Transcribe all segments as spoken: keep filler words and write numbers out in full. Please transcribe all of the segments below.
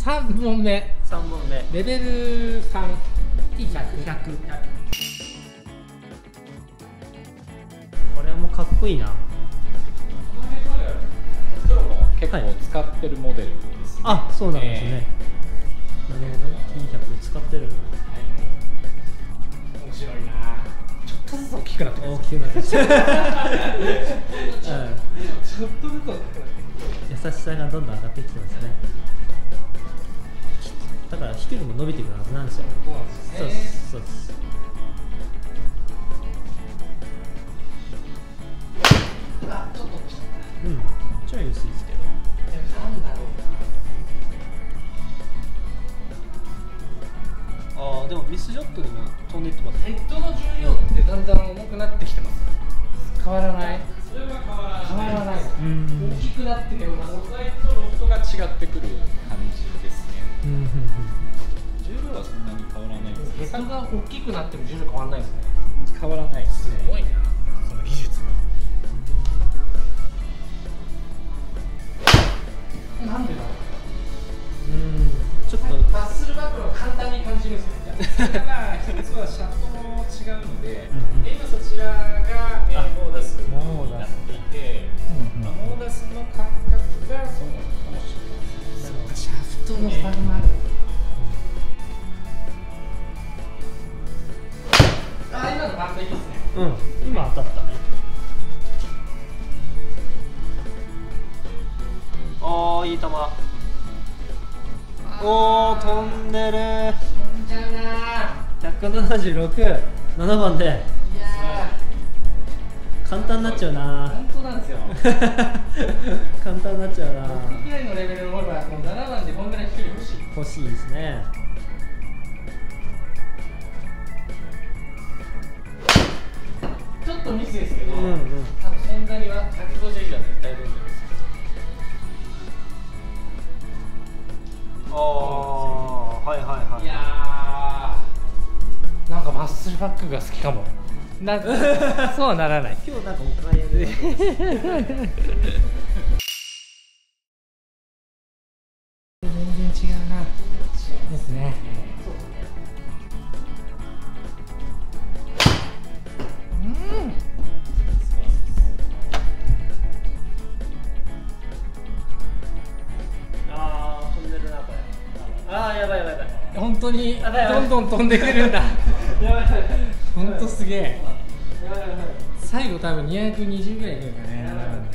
さんぼんめさんぼんめレベルさん ティーひゃく ひゃく。 これはもうかっこいいな。 この辺まではプロも結構使ってるモデルですね。 あ、そうなんですね。なるほど、ティーひゃく 使ってるんだ。 面白いな。ちょっとずつ大きくなってくる。 大きくなってきた。 ちょっとずつ大きくなってくる。 優しさがどんどん上がってきてますね。だから飛距離も伸びてくるはずなんですよ。 そうなんですね。 そうです。 あ、ちょっと落ちた。 うん、ちょい薄いですけど。 でもなんだろうな。 ああ、でもミスショットでも飛んでいってます。 ヘッドの重量ってだんだん重くなってきてます。変わらない。 それは変わらない。 変わらない。 うん。 大きくなってるような。 素材とロフトが違ってくる感じですね。 うんうんうん。 重量はそんなに変わらないです。 ヘッドが大きくなっても重量変わらないですね。 変わらないですね。 すごいな、その技術が。なんでだろう。 うん、ちょっとマッスルバックの簡単に感じるんですよ。 それが一つはシャフトも違うので、今そちらが、えー、モーダスになっていて、まあ、モーダスの感覚がそうなのかもしれないです。 シャフトの差がある。あ、今の完璧ですね。 うん、今当たった。ああ、いい球。おお、飛んでる。 飛んじゃうな。 ひゃくななじゅうろく、ななばんで。 いや簡単になっちゃうー、 な。 本当なんですよ。 簡単になっちゃうな。 ろくぐらいのレベルのゴルフはもうななばんでこんぐらい飛距離欲しい。 欲しいですね。 ちょっとミスですけど、 うんうん、 多分そんなにはひゃくごじゅう以上は絶対飛んでるんですよ。 ああ、はいはいはい。 いやー、なんかマッスルバックが好きかも。なんかそうはならない。 今日なんかお買い上げ。 全然違うな。ですね。うん。 ああ、飛んでるなこれ。ああ、やばいやばいやばい。 本当にやばいやばいどんどん飛んでくるんだ。 やばいやばい。 本当すげえ。 やばいやばい。 最後多分にひゃくにじゅうぐらいいくんだね。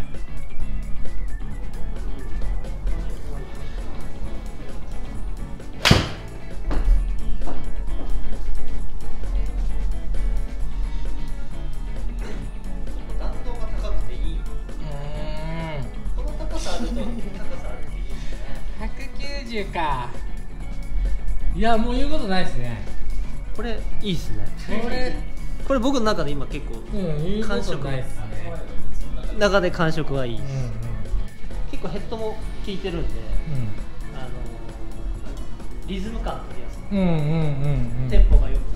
弾道が高くていい。 うん。 この高さあると高さあるっていいですね。 ひゃくきゅうじゅうか。いや、もう言うことないですね。 これいいですね。 これ、 これ僕の中で今結構うん、言うことないですね。 中で感触がいい。 うんうん結構ヘッドも効いてるんで、あのリズム感というやつ、 うんうんうんうん。 テンポが良くなる。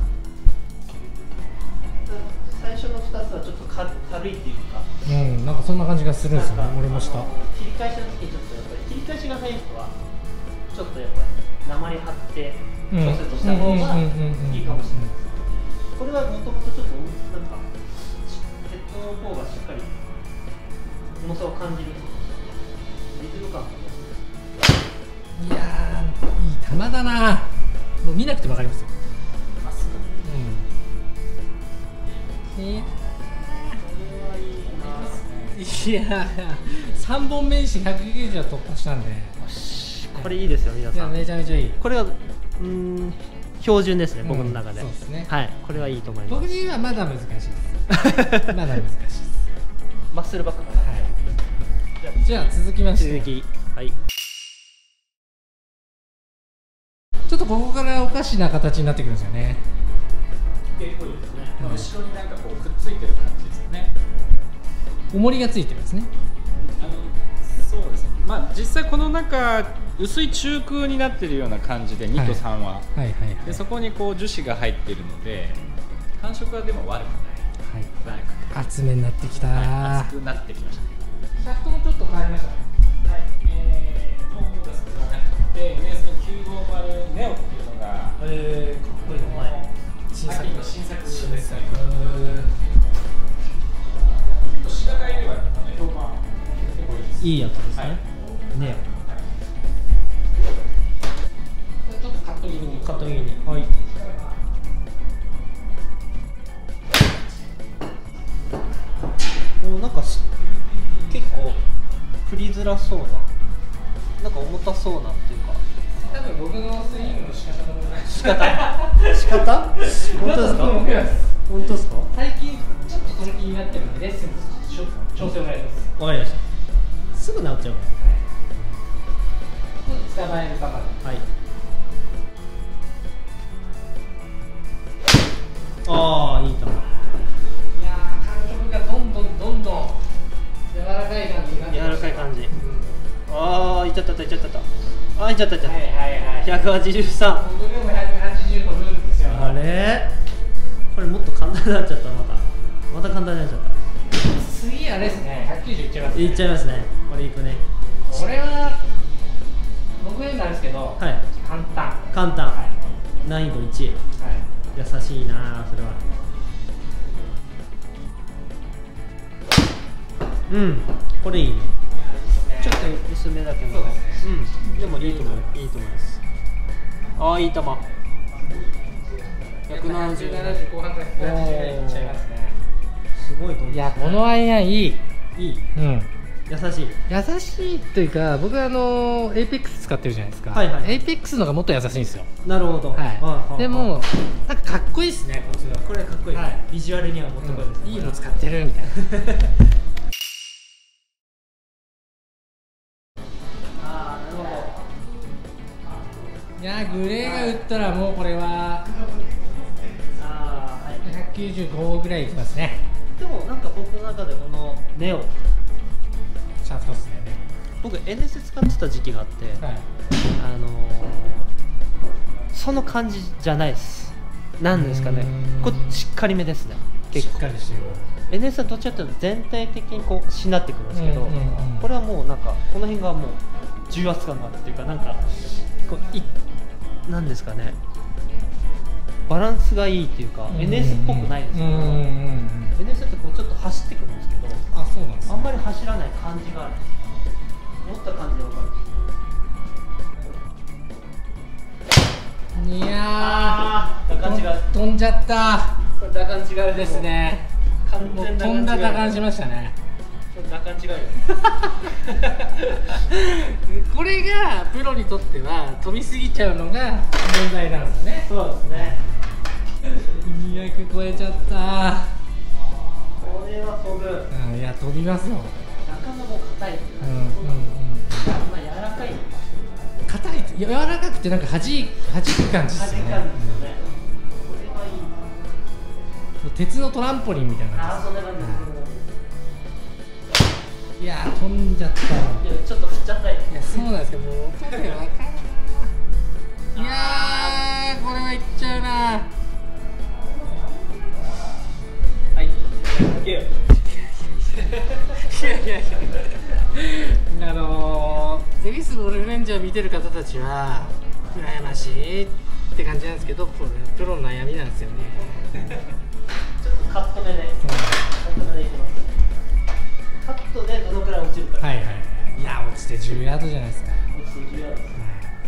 最初のふたつはちょっとか軽いっていうか、 うん、なんかそんな感じがするんですよね。俺もした。 切り返しの時にちょっとやっぱり切り返しが早い人はちょっとやっぱり鉛張って調整とした方がいいかもしれないです。これはもともとちょっとなんかヘッドの方がしっかり重さを感じる。リズム感がいやー、いい球だな。もう見なくてもわかりますよ。 まっすぐ。 うん。いやいいな。 いやー、さんぼんめにしてひゃくきゅうじゅうは突破したんで。 これいいですよ皆いや、 さん。 めちゃめちゃいい。 これがうーん標準ですね、僕の中で。 うん、そうですね。 はい、これはいいと思います。 僕にはまだ難しいです。まだ難しいです。 マッスルバックかな。 はい。じゃあ続きまして、 続き、はい。 ちょっとここからおかしな形になってくるんですよね。 結構ですね。後ろになんかこうくっついてる感じですよね。 重りがついてるんですね。 あのそうですね。まあ実際この中薄い中空になってるような感じでにとさんは、 はいはいはいはい。 でそこにこう樹脂が入っているので感触はでも悪くない。 はい。 悪くない。 厚めになってきたはい、 ー。 厚くなってきましたね。 シャフトもちょっと変わりましたね。 はい、えー、もう出すことがなくて、 で エヌエス のきゅうごまるネオっていうのが、 えー、かっこいい名前。 新作の新作ですね。品買いでは評判結構いいです。 いいやつですね。 はい、 ね。 ちょっとカット気味に。 カット気味に。はい。お、なんかし結構振りづらそうな、なんか重たそうなっていうか。 多分僕のスイングの仕方の問題。 仕方？仕方？本当ですか？本当ですか？ 最近ちょっとその気になってるんでレッスン調整お願いします。 わかりました。すぐ治っちゃうから。 捕まえるかまで。 はい。ああ、いい球。 いやー、感触がどんどんどんどん柔らかい感じになって柔らかい感じ。ああ、いっちゃったいっちゃった。あ、いっちゃったいっちゃった。 はいはいはい。 ひゃくはちじゅうさん。 僕でもひゃくはちじゅう飛ぶんですよ。 あれ？これもっと簡単になっちゃった。またまた簡単になっちゃった。 次あれですね、ひゃくきゅうじゅういっちゃいますね。 いっちゃいますね。これいくね。 これは僕へなんですけど、 はい。 簡単。 簡単。 はい、 難易度いち。 はい、 優しいなそれは。うん、これいいね。ちょっと薄めだけど。 そうですね。 うん、でもいいと思う。いいと思います。ああ、いい球。ひゃくななじゅう。 ひゃくななじゅう後半からひゃくはちじゅうぐらいいっちゃいますね。 すごいと思う。 いや、このアイアンいい。 いい。 うん。 優しい。 優しいというか、僕はあのエイペックス使ってるじゃないですか。 はいはい。 エイペックスのがもっと優しいんですよ。 なるほど。 はい。でもなんかかっこいいですね。こっちの。 これかっこいい。ビジュアルにはもっとこいですね。 いいの使ってるみたいな。 ああ、なるほど。 いや、グレーが打ったらもうこれはああ、はい。 ひゃくきゅうじゅうごぐらいいきますね。 でもなんか僕の中でこのネオシャフトですね。 僕 エヌエス 使ってた時期があって、はい、あのー、その感じじゃないです。なんですかね、こっしっかりめですね。 結構しっかりしてる。 エヌエス はどっちかというと全体的にこうしなってくるんですけど、これはもうなんかこの辺がもう重圧感があるっていうか、なんかこういなんですかね、バランスがいいっていうか、 エヌエス っぽくないですけど、 エヌエス ってこうちょっと走ってくるんですけど、 あ、そうなんですね、 あんまり走らない感じがある。持った感じで分かる。 いやー、 打感違う。 飛んじゃった。 これ打感違うですね。 完全飛んだ打感しましたね。 打感違うよ。 これがプロにとっては飛びすぎちゃうのが問題なんですね。 そうですね。 にひゃく超えちゃった。 これは飛ぶ。 うん、いや飛びますよ。 中野も硬い。 うんうんうん。 まあ柔らかい。 硬い、柔らかくてなんか弾い弾く感じですよね。 弾く感じですよね。これはいい。 鉄のトランポリンみたいな感じ。 あ、そんな感じです。 いやー、飛んじゃった。いや、ちょっと振っちゃったよ。 いや、そうなんですけど、もう音でわかんない。いやー、これはいっちゃうな。 はい。いけよ。 いやいやいや。あのー、恵比寿ゴルフレンジャー見てる方たちは羨ましいって感じなんですけど、これプロの悩みなんですよね。 ちょっとカット目で。カット目でいきます。カットでどのくらい落ちるか。 はいはい。いや、落ちてじゅうヤードじゃないですか。 落ちてじゅうヤードです。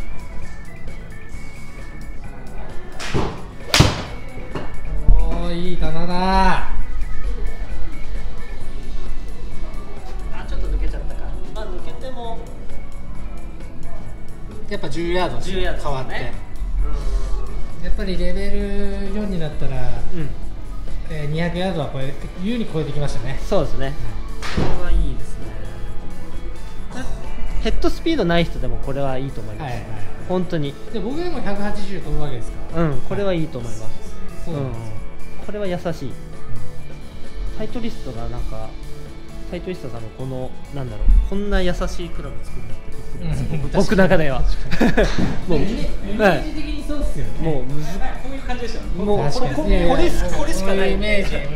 おー、いい球だ。あ、 ちょっと抜けちゃったか。まあ抜けてもやっぱじゅうヤードじゅうヤード変わって、 ね、 やっぱりレベルよんになったら、 うんえー、にひゃくヤードは超え優に超えてきましたね。 そうですね、これはいいですね。ヘッドスピードない人でもこれはいいと思います、はいはい、本当に。 で僕でもひゃくはちじゅう飛ぶわけですから、 うん、これはいいと思います、はい、 そうなんです、 うん、これは優しい、うん、タイトリストがなんかタイトリストさんのこのなんだろう、こんな優しいクラブ作るのってびっくりです、うん、僕の中ではもうイメージ的にそうですよね。 もうむずこういう感じでした。もうこれこれこれしかないイメージ、うん、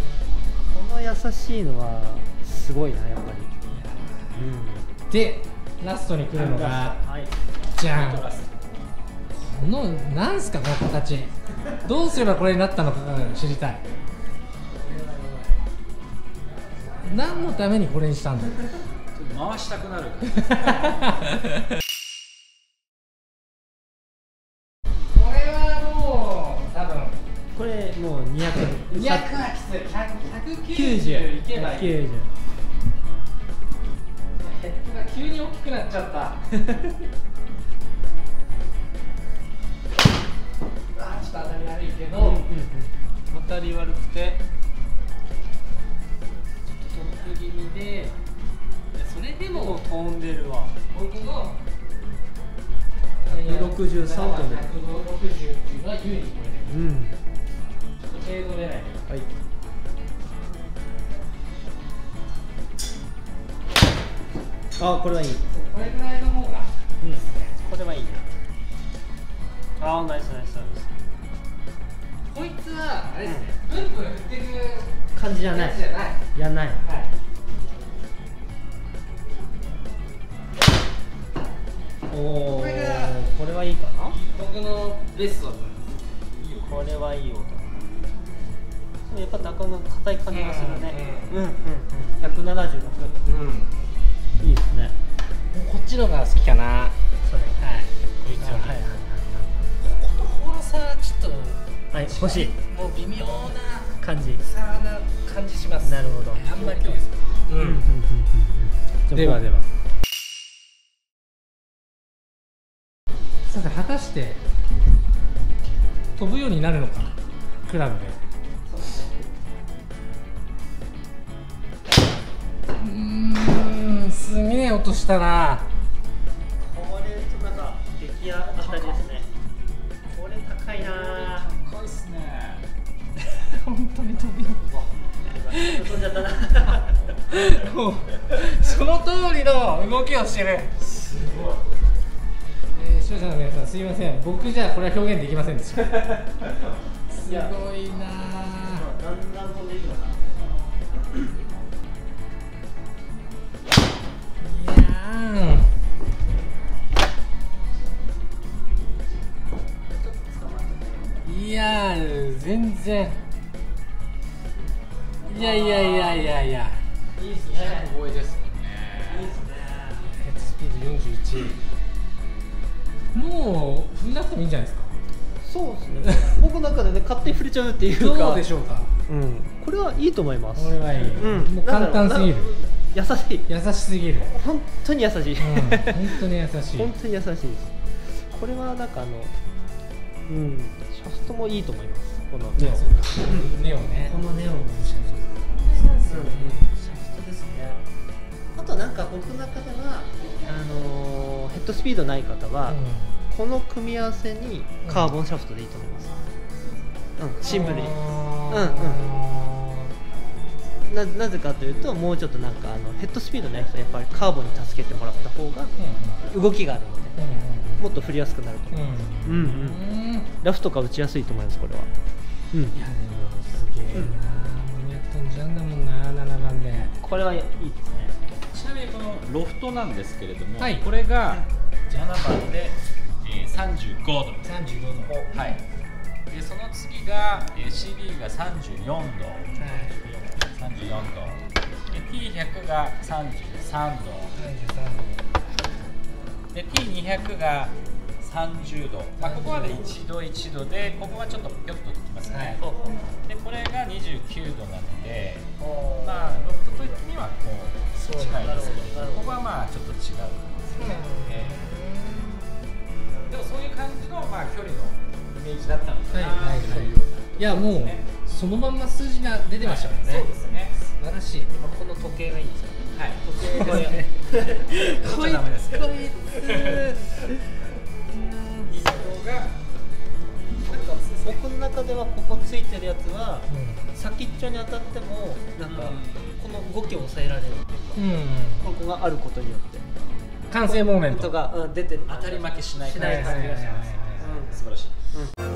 この優しいのはすごいなやっぱり、 うん、でラストに来るのが、 はい、 じゃん。このなんすかこの形。どうすればこれになったのかが知りたい。何のためにこれにしたんだ。 回したくなる。 これはもう多分これもうにひゃく、 にひゃくはきつい。ひゃくきゅうきゅうじゅういけばいい。 きゅうじゅう。 ヘッドが急に大きくなっちゃった。あーちょっと当たり悪いけど、 うんうんうん、 当たり悪くてちょっとトップ気味で、それでも飛んでるわ。 僕のひゃくろくじゅうさん飛んでる。 ひゃくろくじゅうっていうのは優に超えてる。 うん。 ちょっと程度狙いで。 はい。あ、これはいい。 これぐらいの方がいいですね。 これはいい。あー、ナイスナイスナイス。 こいつはあれですね。ブンブン振ってる感じじゃない。 じゃない。 やんない。 はい。 おお。 これがこれはいいかな。 僕のベストだと思います。 これはいい音。やっぱ中の硬い感じがするね。うんうんうん。ひゃくななじゅうろく。 うん。 いいですね。 こっちのが好きかな。 それ。 はい。こいつは。 はいはいはいこことこの差はちょっと。 はい。欲しい。 もう微妙な感じ。 差な感じします。 なるほど。 あんまりどうですか。うんうんうんうん。ではでは。 さて果たして飛ぶようになるのか、クラブで。うーん、すげえ音したな。 これとなんか激当たりですね。これ高いな。 高いっすね。 本当に飛び飛んじゃったな。 もうその通りの動きをしてる。 すごい。 えー、視聴者の皆さんすいません、僕じゃこれは表現できませんでした。すごいなぁ。 だんだん飛んでいくのか。 いやーいやー全然いやいやいやいやいやいいですね。 すごいですね。 いいですね。 ヘッドスピードよんじゅういち。もう踏んなくてもいいんじゃないですか。 そうですね。僕の中でね、勝手に触れちゃうっていうか。 どうでしょうか。 うん。これはいいと思います。 これはいい。 うん。 もう簡単すぎる。 優しい。 優しすぎる。 本当に優しい。 うん、本当に優しい。 本当に優しいです。これはなんかあの、うん、シャフトもいいと思います。このネオ。 ネオね。 このネオのシャフト。シャフトですね。あとなんか僕の中ではあのー、ヘッドスピードない方は、うん、この組み合わせにカーボンシャフトでいいと思います。うん、シンプルに。うんうん。な, なぜかというと、もうちょっとなんかあのヘッドスピードない人はやっぱりカーボンに助けてもらった方が動きがあるので、もっと振りやすくなると思います。うんうん。ラフとか打ちやすいと思います、これは。うん。いやでもすげえな。にひゃく飛んじゃうんだもんな、ななばんで。これはいいですね。 ちなみにこのロフトなんですけれども、 はい、 これがななばんで、えー、さんじゅうごど。 さんじゅうごど。 はい。でその次が、えー、シービー がさんじゅうよんど。はい。さんじゅうよんど。で ティーひゃく がさんじゅうさんど。さんじゅうさんど。で ティーにひゃく がさんじゅうど。まあここまでいちどいちどで、ここはちょっとピョッときますね。はい、でこれがにじゅうきゅうどなので、まあロフト的にはこう近いですけど、ここはまあちょっと違う感じですね。でもそういう感じのまあ距離のイメージだったのかなというような。 いやもうそのまんま数字が出てましたもんね。 そうですね。 素晴らしい。 この時計がいいですか。 はい。 時計ですね。 こいつこいつ。 が僕の中ではここついてるやつは、うん、先っちょに当たってもなんか、うん、この動きを抑えられるっていうか、うん、ここがあることによって完成モーメントが、うん、出てる。 当たり負けしないしない感じがします。 素晴らしい。 うん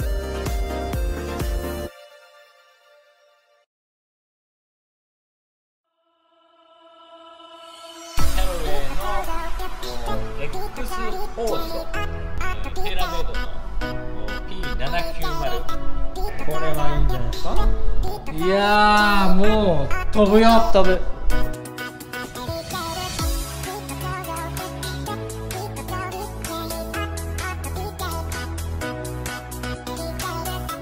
クスホールドテーラメイドの ピーななきゅうまる、 これはいいんじゃないですか。 いやーもう飛ぶよ。 飛ぶ。